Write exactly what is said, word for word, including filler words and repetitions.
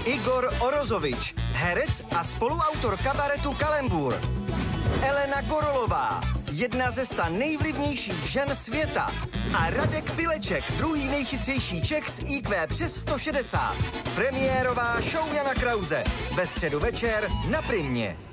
Igor Orozovič, herec a spoluautor kabaretu Kalembur. Elena Gorolová, jedna ze sta nejvlivnějších žen světa. A Radek Pileček, druhý nejchytřejší Čech s í kvé přes sto šedesát. Premiérová show Jana Krause. Ve středu večer na Primě.